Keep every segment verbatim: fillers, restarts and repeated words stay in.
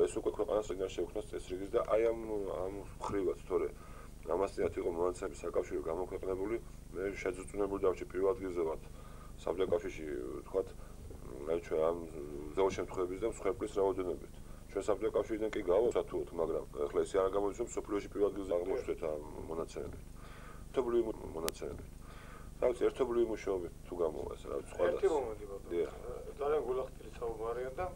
ეს უკვე ქვეყანას რიგან შეუქმნას წესრიგის და აი ამ ამ ხრივაც თორე ამასთანავე იყო მონაცემების საკავშირო გამოქვეყნებული მე შეძუწუნებული დავჭი პირველ ადგილზე ვართ საბჭოთა კავშირში თქვათ აი ჩვენ ამ ზეულ შემთხვევების და მსხვერპლის რაოდენობით ჩვენ საბჭოთა კავშირიდან კი გავუსათუოთ მაგრამ ახლა ეს არ გამოდის რომ სოფლიოში პირველ ადგილზე აღმოჩნდეთ ამ მონაცემებით ერთობლივი მონაცემებით რაც ერთობლივი მუშაობით თუ გამოვა ეს რა სხვა ერთი მომენტი ბატონო ძალიან გულახდილი საუბარია და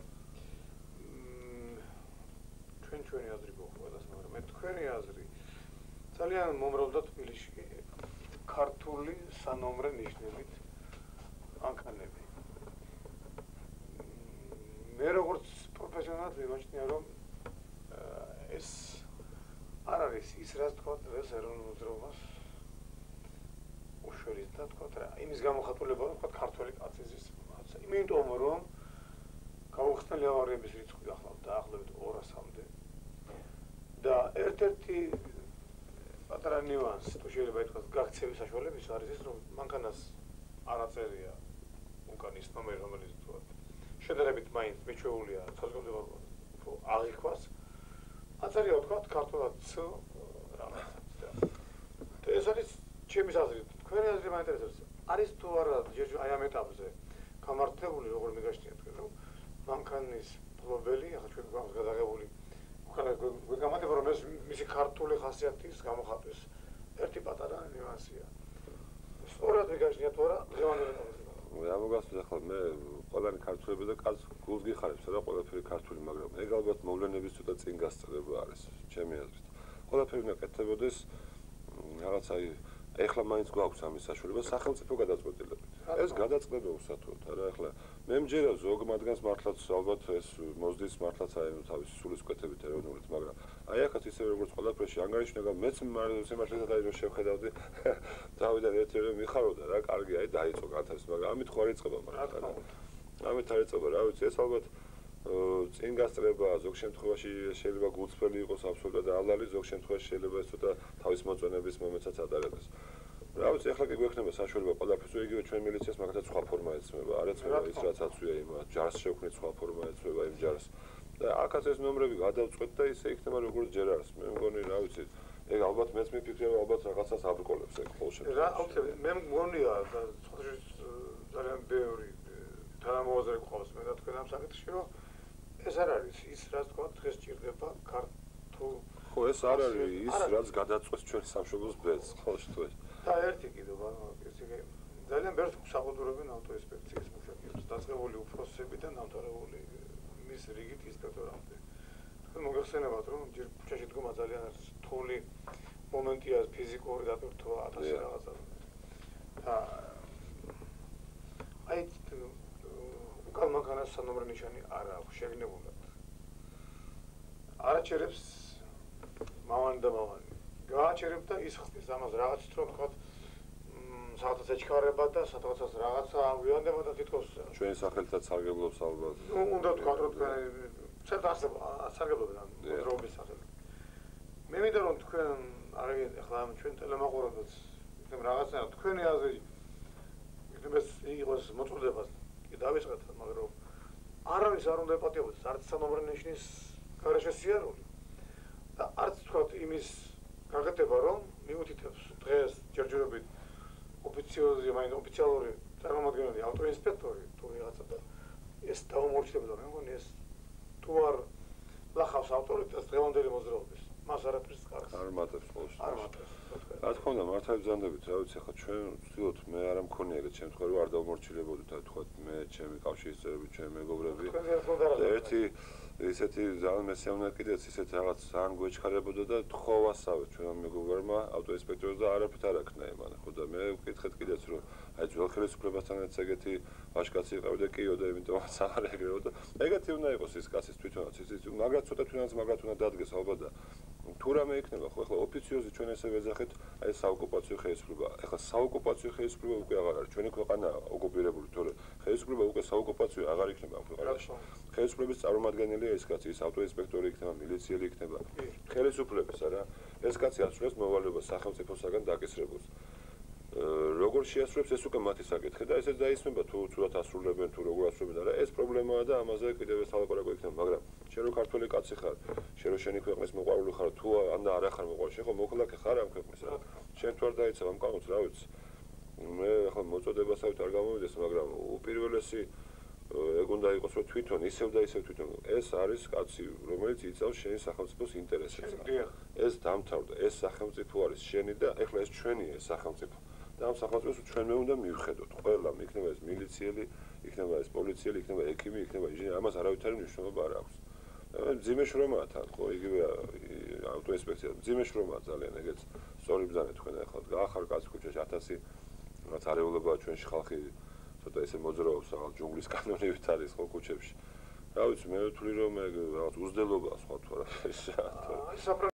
ჩვენ ჩვენი აზრი გვაქვს მაგრამ მე თქვენი აზრი ძალიან მომრავლდა თბილისში ქართული სანომრე ნიშნებით მანქანები მე როგორც პროფესიონალად მიმაჩნია რომ ეს არ არის ის რაც თქვა დღეს ეროვნულ მოძრაობას უშველის და თქვა რა იმის გამოხატულება რომ თქვა ქართული კაცის იმიტომ რომ გაუხსნელი ავარიების რიცხვი ახლა დაახლოებით ორასამდე და ერთ-ერთი პატარა ნიუანსი თუ შეიძლება ითქვას გაქცევის საშუალების არის ის რომ მანქანას არ აწერია უკანის ნომერი რომელიც თქვა შედარებით მაინც მიჩვეულია საზოგადოება უფრო აღიქვას აწერია თქვა ქართულად რაღაც და ეს არის ჩემი აზრით თქვენი აზრი მაინტერესებს არის თუ არა აი ამ ეტაპზე გამართლებული როგორ მიგაშნიათ თქვენ რომ მანქანის ფლობელი ახლა ჩვენ გვაქვს გადაღებული უკანა გვეგამატება რომ ეს მისი ქართული ხასიათის გამოხატვის ერთი პატარა ნიუანსია სწორად მიგაშნიათ თუ არა დღევანდელი ეტაპზე რა მოგასწრებს ახლა მე ყველანი ქართულები და კაც გულს გიხარებს რა ყველაფერი ქართული მაგრამ ეგ ალბათ მოვლენების ცოტა წინ გასწრება არის ჩემი აზრით ყველაფერი უნდა კეთდებოდეს რაღაც აი ეხლა მაინც გვაქვს ამის საშუალება სახელმწიფო გადაწყვეტილებით. ეს გადაწყვეტა უსათუოდ, არა ეხლა მე მჯერა ზოგ მათგანს მართლაც ალბათ ეს მოზდის მართლაც აი თავისი სულისკვეთებით ეროვნულით, მაგრამ აი ახაც ისე როგორც ყველაფერში ანგარიშნება მეც სიმართლესაც აი რომ შევხედავდი თავიდან ერთი რომ მიხაროდა რა, კარგი აი დაიწყო განთავის, მაგრამ ამით ხო არ იწყება მართლა. ამით არ იწყება, რა ვიცი, ეს ალბათ წინ გასწრება ზოგ შემთხვევაში შეიძლება გულწრფელი იყოს აბსოლუტურად ალალი ზოგ შემთხვევაში შეიძლება ეს ცოტა თავის მოწონების მომენტსაც ატარებდეს. რა ვიცი, ახლა კი გვექნება საშუალება ყველაფერს იგივე ჩვენ მილიციას მაგათაც სხვა ფორმა ეცმება, არ ეცმება ის რაც აცვია იმ ჯარს შევქმნით სხვა ფორმა ეცმება იმ ჯარს. და აქაც ეს ნომრები გადავწყვეტ და ისე იქნება როგორც ჯერ არის. მე მგონი რა ვიცი, ეგ ალბათ მეც მიფიქრე ალბათ რაღაცას აბრკოლებს ეგ ხოლმე შემთხვევაში. რა აუცილებლად მე მგონია ძალიან ბევრი თანამოაზრე გვყავს მე და თქვენ ამ საკითხში რომ ეს არ არის ის რაც თქვა დღეს ჭირდება ქართულ ხო ეს არ არის ის რაც გადაწყვეტს ჩვენ სამშობლოს ბედს ხო შეთქვით და ერთი კიდევ ესე იგი ძალიან ბევრს საყურებენ ავტოინსპექციის მუშაკებს დაწყებული უფროსებიდან დამთავრებული მის რიგით ინსპექტორამდე თქვენ მოგეხსენებათ რომ ჯერ ქუჩაში დგომა ძალიან რთული მომენტია ფიზიკური დატვირთვა ათასი რაღაცა და აი უკან მანქანას სანომრე ნიშანი არ აქვს შეგნებულად არაჩერებს მავანი და მავანი გააჩერებ და ის ხდის ამას რაღაც თქო თქვა საათაც ეჩქარება და საათაც რაღაცა გვიანდება და თითქოს ჩვენი სახელთაც სარგებლობს ალბათ უნდა თქვა რომ თქვენ ცერტას სარგებლობენ მოძრაობის სახელი მე მინდა რომ თქვენ არიან ახლა ჩვენ ტელემაყურებელს იქნებ რაღაცა თქვენი აზრი იქნებ ეს იყოს მოწოდებას დავიწყეთ მაგრამ არავის არ უნდა ეპატიებოდეს არც სანომრე ნიშნის გარეშე სიარული და არც თქვა იმის გაკეთება რომ მიუთითებს დღეს ჯერჯერობით ოფიციოზი მაინ ოფიციალური წარმომადგენელი ავტოინსპექტორი თუ რაღაცა და ეს დაუმორჩილებდა მე მგონი ეს თუ არ ლახავს ავტორიტეტს დღევანდელი მოძრაობის მას არაფერს კარგს არ მატებს ყოველთვის არ მატებს რა თქმა უნდა მართალი ბრძანდებით რა ვიცი ახლა ჩვენ ვცდილობთ მე არ მქონია ეგეთ შემთხვევა რომ არ დავმორჩილებოდით და თქვა მე ჩემი კავშირის წევრები ჩემი მეგობრები ერთი ისეთი ძალიან მესიამნა კიდეც ისეთი რაღაც ძალიან გვეჩქარებოდა და თხოვასავე ჩვენ მეგობრებმა ავტოინსპექტორს და არაფრით არ აქნა იმან ხო და მე ვკითხეთ კიდეც რომ აი ძველ ხელისუფლებასთანაც ეგეთი ვაჟკაცი იყავი და კიო და იმიტომაც აღარ ეგრეო და ეგეთი უნდა იყოს ის კაცის თვითონაც ის მაგრად ცოტა თვითონაც მაგრად უნდა დადგეს ალბათ და თუ რამე იქნება ხო ახლა ოფიციოზი ჩვენ ესე ვეძახეთ აი საოკუპაციო ხელისუფლება ახლა საოკუპაციო ხელისუფლება უკვე აღარ არის ჩვენი ქვეყანა ოკუპირებული თორე ხელისუფლება უკვე საოკუპაციო აღარ იქნება ამ ქვეყანაში ხელისუფლების წარმომადგენელია ეს კაცი ის ავტოინსპექტორი იქნება მილიციელი იქნება ხელისუფლების არა ეს კაცი ასრულებს მოვალეობას სახელმწიფოსაგან დაკისრებულს როგორ შეასრულებს ეს უკვე მათი საკითხი და ესეც დაისმება თუ ცუდად ასრულებენ თუ როგორ ასრულებენ არა ეს პრობლემაა და ამაზე კიდევ ეს ალაპარაკო იქნება მაგრამ შენ რო ქართველი კაცი ხარ, შენ რო შენი ქვეყნის მოყვარული ხარ, თუ ანდა არ ახარ მოყვარული, შენ ხო მოქალაქე ხარ ამ ქვეყნის რა. შენ თუ არ დაიცავ ამ კანონს, რა ვიცი. მე ახლა მოწოდებასავით არ გამოვიდეს, მაგრამ უპირველესი ეგ უნდა იყოს რომ თვითონ ისევ და ისევ თვითონ ეს არის კაცი, რომელიც იცავს შენი სახელმწიფოს ინტერესებს. ეს დამთავრდა, ეს სახელმწიფო არის შენი და ეხლა ეს ჩვენია ეს სახელმწიფო. და ამ სახელმწიფოს ჩვენმე უნდა მივხედოთ. ყველა, იქნება ეს მილიციელი, იქნება ეს პოლიციელი, იქნება ექიმი, იქნება ინჟინერი, ამას არავითარი მნიშვნელობა არ აქვს. მძიმე შრომაა თან, ხო, იგივე ავტოინსპექცია, მძიმე შრომაა ძალიან, ეგეც სწორი ბრძანა თქვენ ახლა გაახარ კაც ქუჩაში ათასი რაც არეულებაა ჩვენში ხალხი ცოტა ესე მოძრაობს რაღაც ჯუნგლის კანონებით არის ხო ქუჩებში. რა ვიცი, მე ვთვლი რომ ეგ რაღაც უზრდელობაა სხვა თუ არა.